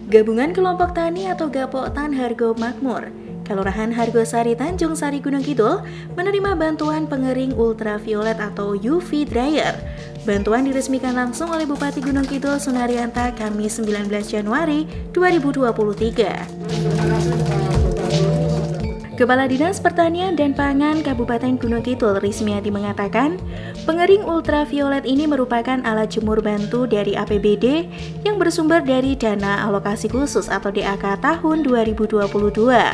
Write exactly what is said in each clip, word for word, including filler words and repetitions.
Gabungan Kelompok Tani atau Gapoktan Hargo Makmur, Kelurahan Hargosari Tanjung Sari Gunung Kidul menerima bantuan pengering ultraviolet atau U V dryer. Bantuan diresmikan langsung oleh Bupati Gunung Kidul Sunarianta Kamis sembilan belas Januari dua ribu dua puluh tiga. Kepala Dinas Pertanian dan Pangan Kabupaten Gunung Kidul Rismiati mengatakan, pengering ultraviolet ini merupakan alat jemur bantu dari A P B D yang bersumber dari Dana Alokasi Khusus atau D A K tahun dua ribu dua puluh dua.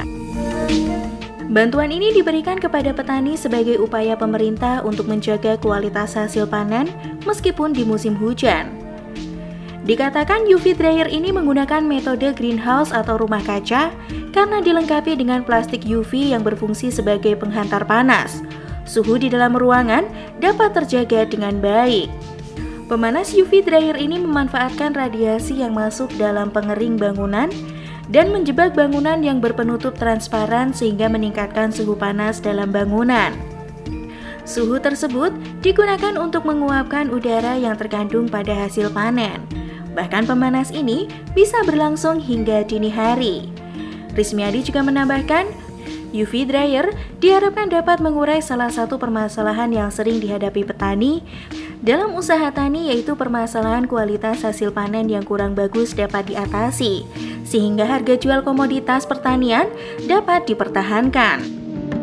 Bantuan ini diberikan kepada petani sebagai upaya pemerintah untuk menjaga kualitas hasil panen meskipun di musim hujan. Dikatakan U V dryer ini menggunakan metode greenhouse atau rumah kaca karena dilengkapi dengan plastik U V yang berfungsi sebagai penghantar panas. Suhu di dalam ruangan dapat terjaga dengan baik. Pemanas U V dryer ini memanfaatkan radiasi yang masuk dalam pengering bangunan dan menjebak bangunan yang berpenutup transparan sehingga meningkatkan suhu panas dalam bangunan. Suhu tersebut digunakan untuk menguapkan udara yang terkandung pada hasil panen. Bahkan pemanas ini bisa berlangsung hingga dini hari. Rismiadi juga menambahkan, U V dryer diharapkan dapat mengurai salah satu permasalahan yang sering dihadapi petani dalam usaha tani, yaitu permasalahan kualitas hasil panen yang kurang bagus dapat diatasi, sehingga harga jual komoditas pertanian dapat dipertahankan.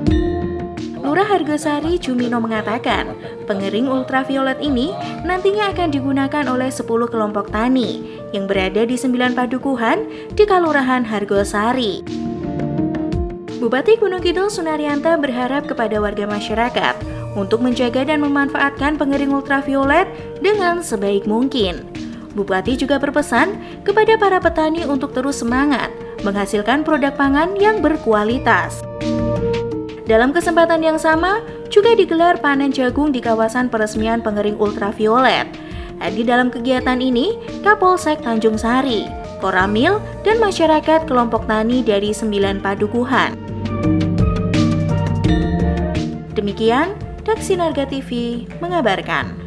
Lurah Hargosari Jumino mengatakan, pengering ultraviolet ini nantinya akan digunakan oleh sepuluh kelompok tani yang berada di sembilan padukuhan di Kelurahan Hargosari. Bupati Gunung Kidul Sunarianta berharap kepada warga masyarakat untuk menjaga dan memanfaatkan pengering ultraviolet dengan sebaik mungkin. Bupati juga berpesan kepada para petani untuk terus semangat menghasilkan produk pangan yang berkualitas. Dalam kesempatan yang sama, juga digelar panen jagung di kawasan peresmian pengering ultraviolet. Di dalam kegiatan ini, Kapolsek Tanjung Sari, Koramil, dan masyarakat kelompok tani dari sembilan padukuhan. Demikian, Daksinarga T V mengabarkan.